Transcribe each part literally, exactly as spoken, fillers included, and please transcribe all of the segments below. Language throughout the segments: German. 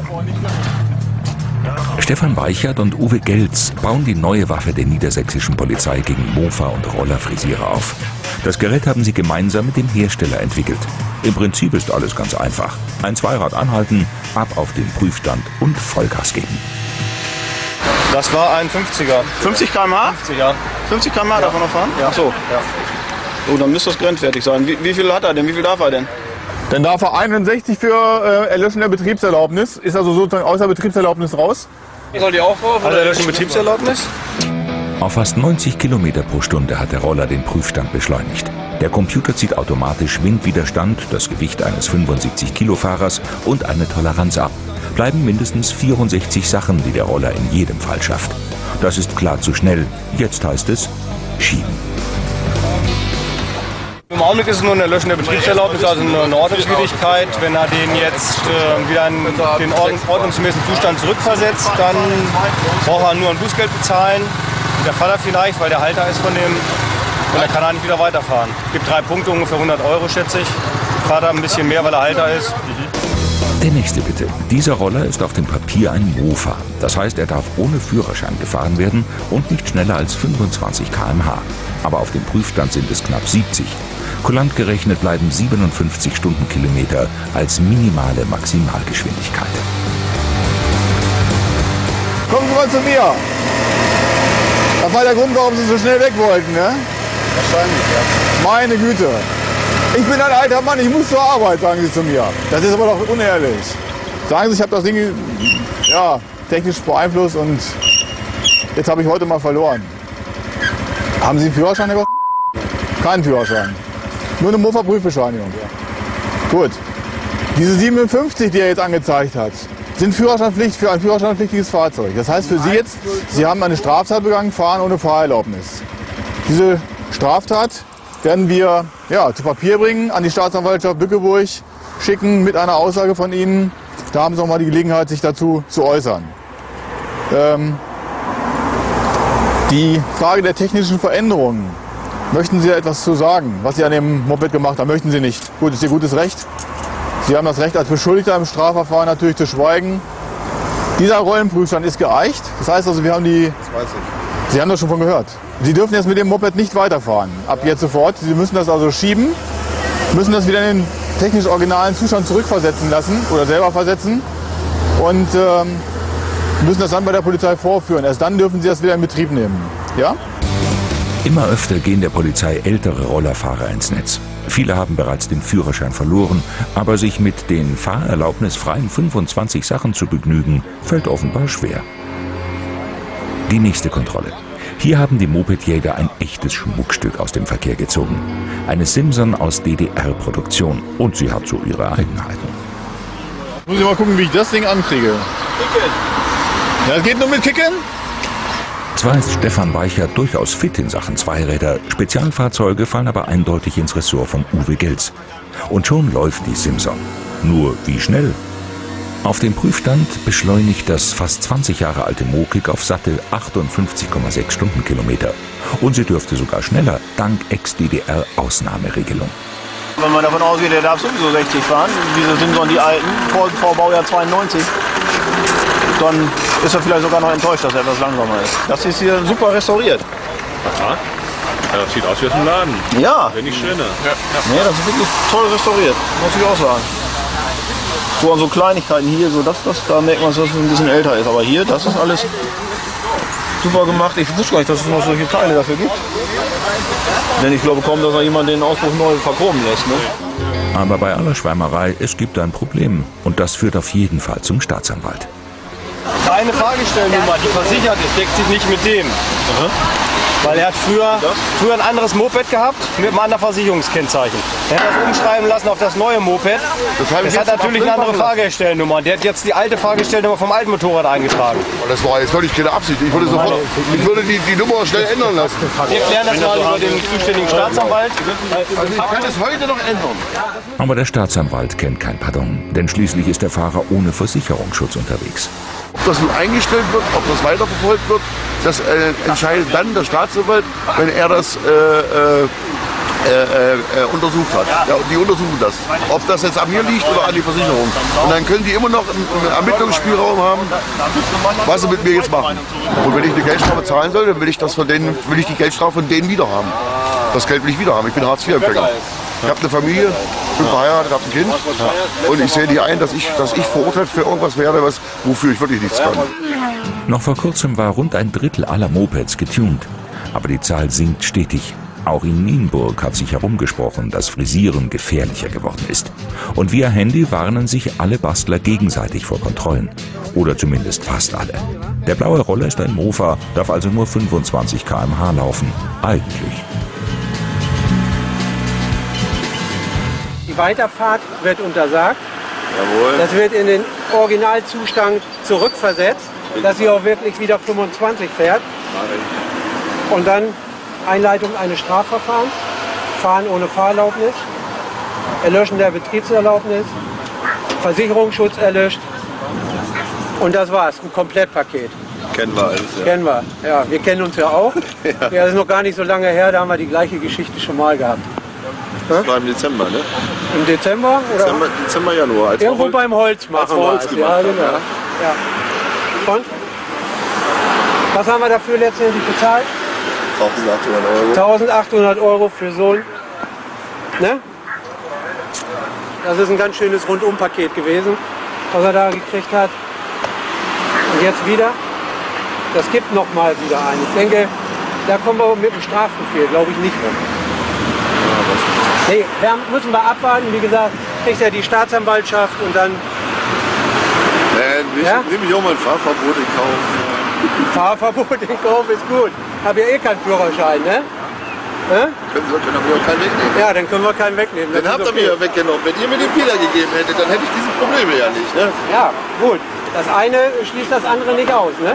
Stefan Weichert und Uwe Gelz bauen die neue Waffe der niedersächsischen Polizei gegen Mofa- und Rollerfrisierer auf. Das Gerät haben sie gemeinsam mit dem Hersteller entwickelt. Im Prinzip ist alles ganz einfach. Ein Zweirad anhalten, ab auf den Prüfstand und Vollgas geben. Das war ein fünfziger. fünfzig Kilometer pro Stunde? fünfziger. fünfzig Kilometer pro Stunde darf er noch fahren? Ja. Ach so. Ja. Oh, dann müsste das grenzwertig sein. Wie, wie viel hat er denn? Wie viel darf er denn? Dann darf er einundsechzig für äh, Erlöschen der Betriebserlaubnis. Ist also sozusagen außer Betriebserlaubnis raus. Soll die auch drauf? Hat er da schon Betriebserlaubnis? Auf fast neunzig Kilometer pro Stunde hat der Roller den Prüfstand beschleunigt. Der Computer zieht automatisch Windwiderstand, das Gewicht eines fünfundsiebzig Kilo Fahrers und eine Toleranz ab. Bleiben mindestens vierundsechzig Sachen, die der Roller in jedem Fall schafft. Das ist klar zu schnell. Jetzt heißt es schieben. Im Augenblick ist es nur eine Erlöschen der Betriebserlaubnis, also eine Ordnungswidrigkeit. Wenn er den jetzt äh, wieder in den ordnungsgemäßen Zustand zurückversetzt, dann braucht er nur ein Bußgeld bezahlen. Der Vater vielleicht, weil der Halter ist von dem, und dann kann er nicht wieder weiterfahren. Es gibt drei Punkte, ungefähr hundert Euro schätze ich. Vater ein bisschen mehr, weil er Halter ist. Der nächste bitte. Dieser Roller ist auf dem Papier ein Mofa. Das heißt, er darf ohne Führerschein gefahren werden und nicht schneller als fünfundzwanzig Kilometer pro Stunde. Aber auf dem Prüfstand sind es knapp siebzig. Kulant gerechnet bleiben siebenundfünfzig Stundenkilometer als minimale Maximalgeschwindigkeit. Kommen Sie mal zu mir. Das war der Grund, warum Sie so schnell weg wollten, ne? Wahrscheinlich, ja. Meine Güte. Ich bin ein alter Mann, ich muss zur Arbeit, sagen Sie zu mir. Das ist aber doch unehrlich. Sagen Sie, ich habe das Ding ja, technisch beeinflusst und jetzt habe ich heute mal verloren. Haben Sie einen Führerschein, Herr Gott? Keinen Führerschein. Nur eine Mofa-Prüfbescheinigung. Ja. Gut. Diese siebenundfünfzig, die er jetzt angezeigt hat, sind Führerscheinpflicht für ein führerscheinpflichtiges Fahrzeug. Das heißt für Sie jetzt, Sie haben eine Straftat begangen, fahren ohne Fahrerlaubnis. Diese Straftat werden wir ja, zu Papier bringen, an die Staatsanwaltschaft Bückeburg schicken mit einer Aussage von Ihnen. Da haben Sie noch mal die Gelegenheit, sich dazu zu äußern. Ähm, die Frage der technischen Veränderungen. Möchten Sie da etwas zu sagen, was Sie an dem Moped gemacht haben? Möchten Sie nicht? Gut, ist Ihr gutes Recht. Sie haben das Recht als Beschuldigter im Strafverfahren natürlich zu schweigen. Dieser Rollenprüfstand ist geeicht. Das heißt also, wir haben die... Das weiß ich. Sie haben das schon von gehört. Sie dürfen jetzt mit dem Moped nicht weiterfahren. Ab jetzt sofort. Sie müssen das also schieben, müssen das wieder in den technisch originalen Zustand zurückversetzen lassen oder selber versetzen und ähm, müssen das dann bei der Polizei vorführen. Erst dann dürfen Sie das wieder in Betrieb nehmen. Ja? Immer öfter gehen der Polizei ältere Rollerfahrer ins Netz. Viele haben bereits den Führerschein verloren, aber sich mit den fahrerlaubnisfreien fünfundzwanzig Sachen zu begnügen, fällt offenbar schwer. Die nächste Kontrolle. Hier haben die Mopedjäger ein echtes Schmuckstück aus dem Verkehr gezogen. Eine Simson aus D D R-Produktion. Und sie hat so ihre Eigenheiten. Muss ich mal gucken, wie ich das Ding ankriege. Kicken. Ja, das geht nur mit Kicken? Zwar ist Stefan Weichert durchaus fit in Sachen Zweiräder, Spezialfahrzeuge fallen aber eindeutig ins Ressort von Uwe Gelz. Und schon läuft die Simson. Nur wie schnell? Auf dem Prüfstand beschleunigt das fast zwanzig Jahre alte Mokik auf satte achtundfünfzig Komma sechs Stundenkilometer. Und sie dürfte sogar schneller, dank Ex-D D R-Ausnahmeregelung. Wenn man davon ausgeht, der darf sowieso sechzig fahren, diese Simson, die alten, vor, vor Baujahr zweiundneunzig, dann ist er vielleicht sogar noch enttäuscht, dass er etwas langsamer ist. Das ist hier super restauriert. Aha. Ja, das sieht aus wie aus dem Laden. Ja. Wenn nicht schöner. Ja, ja. Nee, das ist wirklich toll restauriert, muss ich auch sagen. So an so Kleinigkeiten hier, so das, das, da merkt man, dass es ein bisschen älter ist. Aber hier, das ist alles super gemacht. Ich wusste gar nicht, dass es noch solche Teile dafür gibt. Denn ich glaube kaum, dass da jemand den Auspuff neu verchromen lässt. Ne? Aber bei aller Schwärmerei, es gibt ein Problem. Und das führt auf jeden Fall zum Staatsanwalt. Eine Fahrgestellnummer, die versichert ist, deckt sich nicht mit dem. Aha. Weil er hat früher, früher ein anderes Moped gehabt mit einem anderen Versicherungskennzeichen. Er hat das umschreiben lassen auf das neue Moped. Das, das hat natürlich eine andere Fahrgestellnummer. Der hat jetzt die alte Fahrgestellnummer vom alten Motorrad eingetragen. Das war jetzt wirklich keine Absicht. Ich würde, sofort, ich würde die, die Nummer schnell ändern lassen. Wir klären das mal über den zuständigen Staatsanwalt. Also ich kann es heute noch ändern. Aber der Staatsanwalt kennt kein Pardon, denn schließlich ist der Fahrer ohne Versicherungsschutz unterwegs. Ob das nun eingestellt wird, ob das weiterverfolgt wird, das äh, entscheidet dann der Staatsanwalt, wenn er das äh, äh, äh, äh, untersucht hat. Ja, die untersuchen das. Ob das jetzt an mir liegt oder an die Versicherung. Und dann können die immer noch einen, einen Ermittlungsspielraum haben, was sie mit mir jetzt machen. Und wenn ich eine Geldstrafe zahlen soll, dann will ich, das von denen, will ich die Geldstrafe von denen wieder haben. Das Geld will ich wieder haben. Ich bin Hartz vier Empfänger. Ich habe eine Familie, bin verheiratet, habe ein Kind. Und ich sehe nicht ein, dass ich, dass ich verurteilt für irgendwas werde, was, wofür ich wirklich nichts kann. Noch vor kurzem war rund ein Drittel aller Mopeds getuned. Aber die Zahl sinkt stetig. Auch in Nienburg hat sich herumgesprochen, dass Frisieren gefährlicher geworden ist. Und via Handy warnen sich alle Bastler gegenseitig vor Kontrollen. Oder zumindest fast alle. Der blaue Roller ist ein Mofa, darf also nur fünfundzwanzig Kilometer pro Stunde laufen. Eigentlich. Die Weiterfahrt wird untersagt. Jawohl. Das wird in den Originalzustand zurückversetzt, dass sie auch wirklich wieder fünfundzwanzig fährt. Und dann Einleitung eines Strafverfahrens, Fahren ohne Fahrerlaubnis, Erlöschen der Betriebserlaubnis, Versicherungsschutz erlöscht. Und das war's, ein Komplettpaket. Kennen wir alles, ja. Kennen wir, ja. Wir kennen uns ja auch. Ja. Ja, das ist noch gar nicht so lange her, da haben wir die gleiche Geschichte schon mal gehabt. Das war im Dezember, ne? Im Dezember? Oder? Dezember, Dezember Januar. Als Irgendwo Holz, beim Holz machen wir Holz es. gemacht Ja, genau. haben, Ja. Und? Was haben wir dafür letztendlich bezahlt? eintausendachthundert Euro. eintausendachthundert Euro für so ein... Ne? Das ist ein ganz schönes Rundumpaket gewesen, was er da gekriegt hat. Und jetzt wieder. Das gibt noch mal wieder einen. Ich denke, da kommen wir mit dem Strafbefehl, glaube ich, nicht rum. Nee, da müssen wir abwarten. Wie gesagt, kriegt ja die Staatsanwaltschaft und dann... Nee, Ja? nehme ich auch mal ein Fahrverbot in Kauf. Fahrverbot in Kauf ist gut. Hab ja eh keinen Führerschein, ne? Ja? Können Sie können wir auch keinen wegnehmen. Ja, dann können wir keinen wegnehmen. Den Das habt ist ihr mir ja weggenommen. Wenn ihr mir den wiedergegeben hättet, dann hätte ich diese Probleme ja nicht. Ne? Ja, gut. Das eine schließt das andere nicht aus, ne?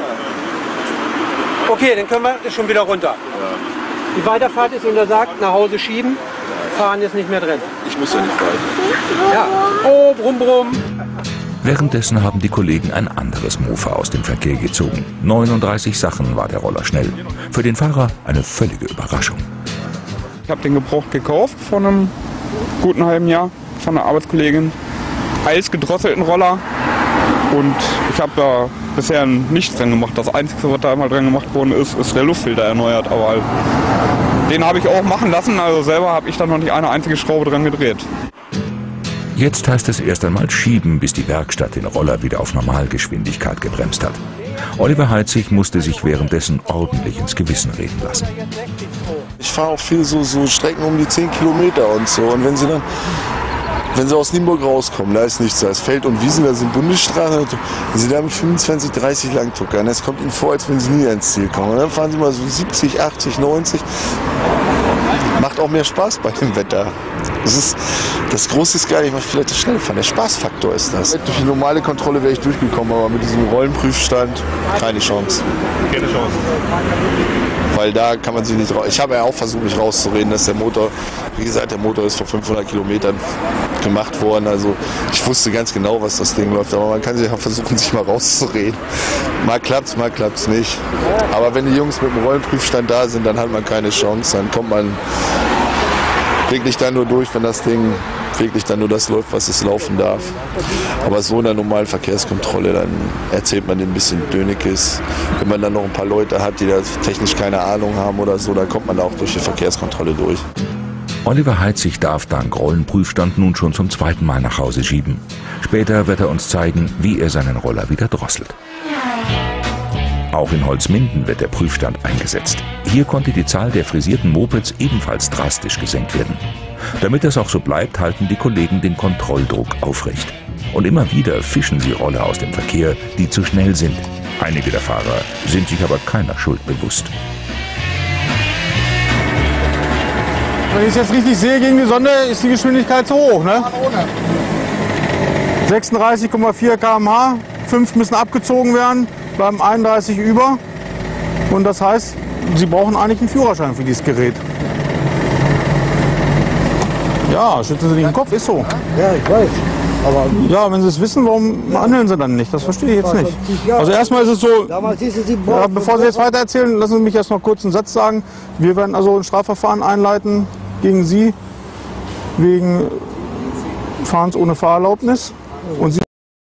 Okay, dann können wir schon wieder runter. Die Weiterfahrt ist untersagt, nach Hause schieben. Fahren ist nicht mehr drin. Ich muss ja nicht fahren. Ja. Oh, brumm, brumm. Währenddessen haben die Kollegen ein anderes Mofa aus dem Verkehr gezogen. neununddreißig Sachen war der Roller schnell. Für den Fahrer eine völlige Überraschung. Ich habe den gebraucht gekauft vor einem guten halben Jahr von einer Arbeitskollegin. Eils gedrosselten Roller. Und ich habe da bisher nichts dran gemacht. Das Einzige, was da einmal dran gemacht worden ist, ist der Luftfilter erneuert. Aber halt, den habe ich auch machen lassen. Also selber habe ich da noch nicht eine einzige Schraube dran gedreht. Jetzt heißt es erst einmal schieben, bis die Werkstatt den Roller wieder auf Normalgeschwindigkeit gebremst hat. Oliver Heitzig musste sich währenddessen ordentlich ins Gewissen reden lassen. Ich fahre auch viel so, so Strecken um die zehn Kilometer und so. Und wenn sie dann, wenn sie aus Nienburg rauskommen, da ist nichts, da ist Feld und Wiesen, da sind Bundesstraßen. Wenn sie da mit fünfundzwanzig, dreißig lang tuckern, es kommt ihnen vor, als wenn sie nie ans Ziel kommen. Und dann fahren sie mal so siebzig, achtzig, neunzig. Macht auch mehr Spaß bei dem Wetter. Das, ist, das Große ist gar nicht, was vielleicht das Schnellfahren. Der Spaßfaktor ist das. Durch die normale Kontrolle wäre ich durchgekommen, aber mit diesem Rollenprüfstand keine Chance. Keine Chance. Weil da kann man sich nicht raus. Ich habe ja auch versucht, mich rauszureden, dass der Motor, wie gesagt, der Motor ist vor fünfhundert Kilometern gemacht worden. Also ich wusste ganz genau, was das Ding läuft. Aber man kann sich ja versuchen, sich mal rauszureden. Mal klappt's, mal klappt's nicht. Aber wenn die Jungs mit dem Rollenprüfstand da sind, dann hat man keine Chance. Dann kommt man wirklich dann nur durch, wenn das Ding wirklich dann nur das läuft, was es laufen darf. Aber so in der normalen Verkehrskontrolle, dann erzählt man ein bisschen Dönekes. Wenn man dann noch ein paar Leute hat, die da technisch keine Ahnung haben oder so, dann kommt man auch durch die Verkehrskontrolle durch. Oliver Heitzig darf dank Rollenprüfstand nun schon zum zweiten Mal nach Hause schieben. Später wird er uns zeigen, wie er seinen Roller wieder drosselt. Auch in Holzminden wird der Prüfstand eingesetzt. Hier konnte die Zahl der frisierten Mopeds ebenfalls drastisch gesenkt werden. Damit das auch so bleibt, halten die Kollegen den Kontrolldruck aufrecht. Und immer wieder fischen sie Roller aus dem Verkehr, die zu schnell sind. Einige der Fahrer sind sich aber keiner Schuld bewusst. Wenn ich es jetzt richtig sehe, gegen die Sonne ist die Geschwindigkeit zu hoch. Ne? sechsunddreißig Komma vier Kilometer pro Stunde, fünf müssen abgezogen werden, bleiben einunddreißig über. Und das heißt, Sie brauchen eigentlich einen Führerschein für dieses Gerät. Ja, schützen Sie nicht den Kopf, ist so. Ja, ich weiß. Aber ja, wenn Sie es wissen, warum handeln Sie dann nicht? Das verstehe ich jetzt nicht. Also erstmal ist es so, ja, bevor Sie jetzt weiter erzählen, lassen Sie mich erst noch kurz einen Satz sagen. Wir werden also ein Strafverfahren einleiten gegen Sie wegen Fahrens ohne Fahrerlaubnis. Und Sie